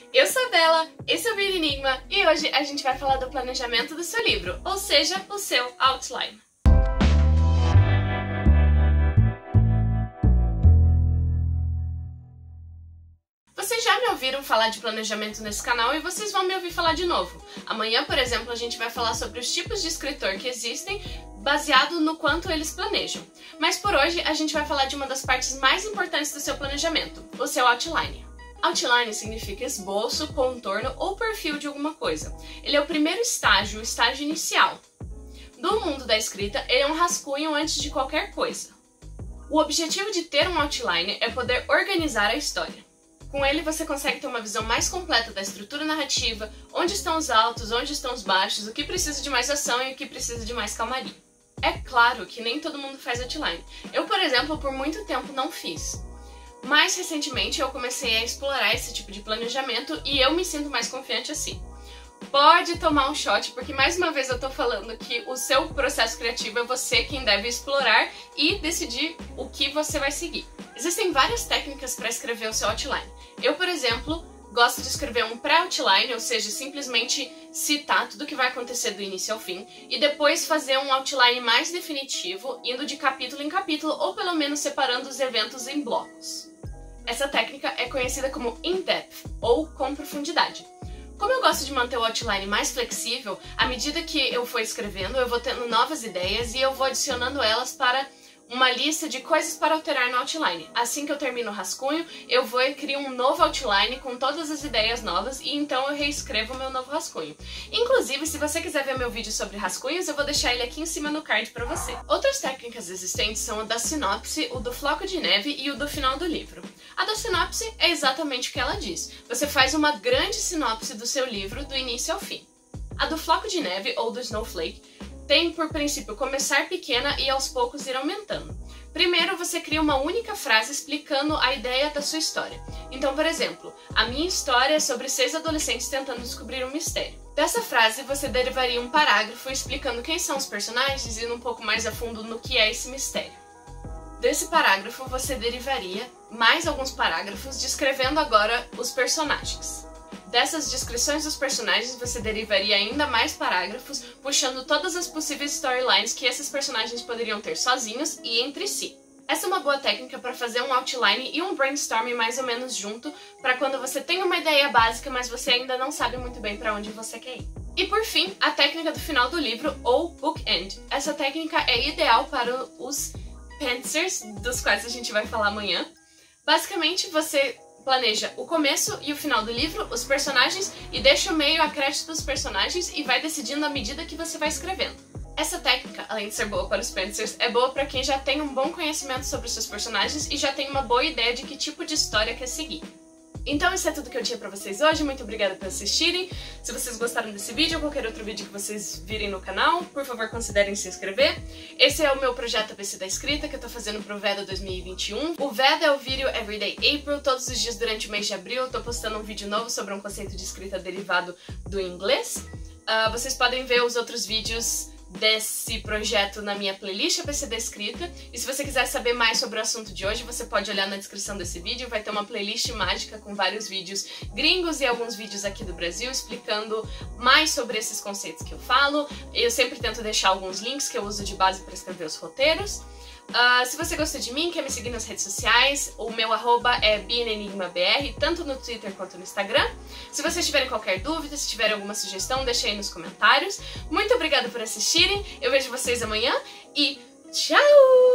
Eu sou a Bela, esse é o Vira Enigma e hoje a gente vai falar do planejamento do seu livro, ou seja, o seu outline. Vocês já me ouviram falar de planejamento nesse canal e vocês vão me ouvir falar de novo. Amanhã, por exemplo, a gente vai falar sobre os tipos de escritor que existem, baseado no quanto eles planejam. Mas por hoje a gente vai falar de uma das partes mais importantes do seu planejamento, o seu outline. Outline significa esboço, contorno ou perfil de alguma coisa. Ele é o primeiro estágio, o estágio inicial. No mundo da escrita, ele é um rascunho antes de qualquer coisa. O objetivo de ter um outline é poder organizar a história. Com ele você consegue ter uma visão mais completa da estrutura narrativa, onde estão os altos, onde estão os baixos, o que precisa de mais ação e o que precisa de mais calmaria. É claro que nem todo mundo faz outline. Eu, por exemplo, por muito tempo não fiz. Mais recentemente eu comecei a explorar esse tipo de planejamento e eu me sinto mais confiante assim. Pode tomar um shot, porque mais uma vez eu tô falando que o seu processo criativo é você quem deve explorar e decidir o que você vai seguir. Existem várias técnicas para escrever o seu outline. Eu, por exemplo, gosto de escrever um pré-outline, ou seja, simplesmente citar tudo o que vai acontecer do início ao fim, e depois fazer um outline mais definitivo, indo de capítulo em capítulo, ou pelo menos separando os eventos em blocos. Essa técnica é conhecida como in-depth, ou com profundidade. Como eu gosto de manter o outline mais flexível, à medida que eu for escrevendo, eu vou tendo novas ideias e eu vou adicionando elas para uma lista de coisas para alterar no outline. Assim que eu termino o rascunho, eu vou e crio um novo outline com todas as ideias novas e então eu reescrevo o meu novo rascunho. Inclusive, se você quiser ver meu vídeo sobre rascunhos, eu vou deixar ele aqui em cima no card para você. Outras técnicas existentes são o da sinopse, o do floco de neve e o do final do livro. A da sinopse é exatamente o que ela diz. Você faz uma grande sinopse do seu livro do início ao fim. A do floco de neve, ou do snowflake, tem por princípio começar pequena e aos poucos ir aumentando. Primeiro você cria uma única frase explicando a ideia da sua história. Então, por exemplo, a minha história é sobre 6 adolescentes tentando descobrir um mistério. Dessa frase você derivaria um parágrafo explicando quem são os personagens e indo um pouco mais a fundo no que é esse mistério. Desse parágrafo você derivaria mais alguns parágrafos descrevendo agora os personagens. Dessas descrições dos personagens, você derivaria ainda mais parágrafos, puxando todas as possíveis storylines que esses personagens poderiam ter sozinhos e entre si. Essa é uma boa técnica para fazer um outline e um brainstorming mais ou menos junto, para quando você tem uma ideia básica, mas você ainda não sabe muito bem para onde você quer ir. E por fim, a técnica do final do livro, ou bookend. Essa técnica é ideal para os pantsers, dos quais a gente vai falar amanhã. Basicamente, você planeja o começo e o final do livro, os personagens, e deixa o meio a crédito dos personagens e vai decidindo à medida que você vai escrevendo. Essa técnica, além de ser boa para os pantsers, é boa para quem já tem um bom conhecimento sobre os seus personagens e já tem uma boa ideia de que tipo de história quer seguir. Então isso é tudo que eu tinha pra vocês hoje, muito obrigada por assistirem. Se vocês gostaram desse vídeo ou qualquer outro vídeo que vocês virem no canal, por favor considerem se inscrever. Esse é o meu projeto ABC da Escrita, que eu tô fazendo pro VEDA 2021. O VEDA é o Video Everyday April, todos os dias durante o mês de abril eu tô postando um vídeo novo sobre um conceito de escrita derivado do inglês. Vocês podem ver os outros vídeos desse projeto na minha playlist ABC da Escrita, e se você quiser saber mais sobre o assunto de hoje, você pode olhar na descrição desse vídeo, vai ter uma playlist mágica com vários vídeos gringos e alguns vídeos aqui do Brasil explicando mais sobre esses conceitos que eu falo. Eu sempre tento deixar alguns links que eu uso de base para escrever os roteiros. Se você gostou de mim, quer me seguir nas redes sociais, o meu arroba é BNenigmaBR, tanto no Twitter quanto no Instagram. Se vocês tiverem qualquer dúvida, se tiverem alguma sugestão, deixe aí nos comentários. Muito obrigada por assistirem, eu vejo vocês amanhã e tchau!